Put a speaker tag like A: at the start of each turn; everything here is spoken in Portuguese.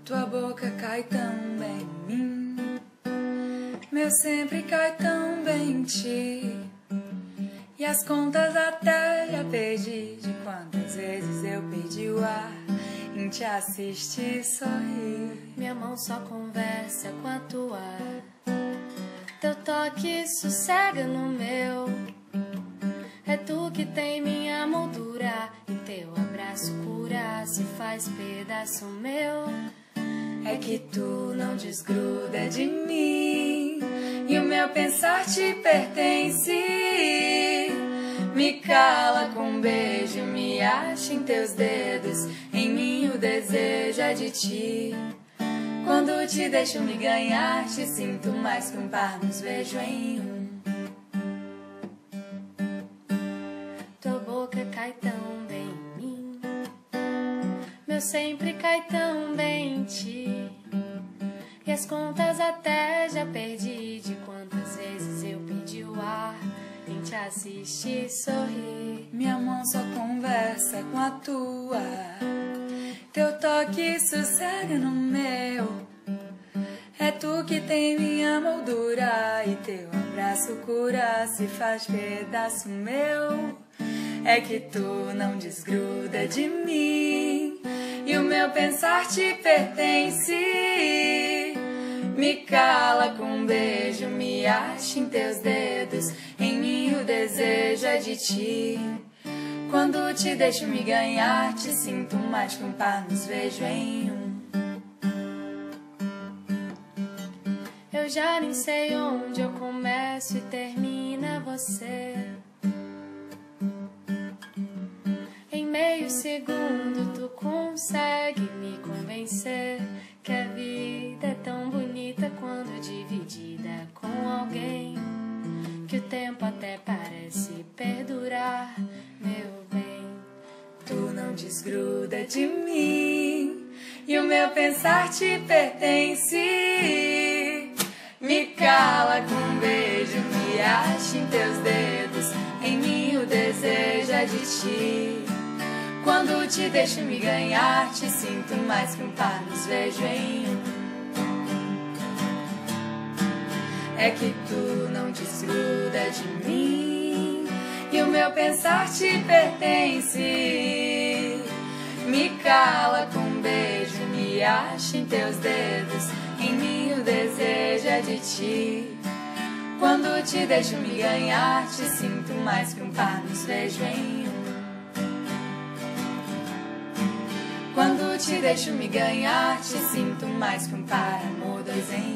A: Tua boca cai tão bem em mim, meu sempre cai tão bem em ti. E as contas até já perdi de quantas vezes eu perdi o ar em te assistir sorrir.
B: Minha mão só conversa com a tua, teu toque sossega no meu. É tu que tem minha moldura e teu abraço cura se faz pedaço meu.
A: É que tu não desgruda de mim e o meu pensar te pertence. Me cala com um beijo, me acha em teus dedos, em mim o desejo é de ti. Quando te deixo me ganhar, te sinto mais que um par, nos vejo em um.
B: Tua boca cai tão bem em mim, meu sempre cai tão bem em ti. E as contas até já perdi de quantas vezes eu perdi o ar em te assistir sorrir.
A: Minha mão só conversa com a tua, teu toque sossega no meu. É tu que tem minha moldura e teu abraço cura se faz pedaço meu. É que tu não desgruda de mim e o meu pensar te pertence. Me cala com um beijo, me acha em teus dedos, em mim o desejo é de ti. Quando te deixo me ganhar, te sinto mais que um par, nos vejo em um.
B: Eu já nem sei onde eu começo e termina você. Em meio segundo tu consegue me convencer que a vida é tão bonita quando dividida com alguém, que o tempo até parece perdurar, meu bem.
A: Tu não desgruda de mim e o meu pensar te pertence. Me cala com um beijo, me acha em teus dedos, em mim o desejo é de ti. Quando te deixo me ganhar, te sinto mais que um par, nos vejo em um. É que tu não desgruda de mim e o meu pensar te pertence. Me cala com um beijo, me acha em teus dedos, em mim o desejo é de ti. Quando te deixo me ganhar, te sinto mais que um par, nos vejo em um. Quando te deixo me ganhar, te sinto mais que um par, amor, dois em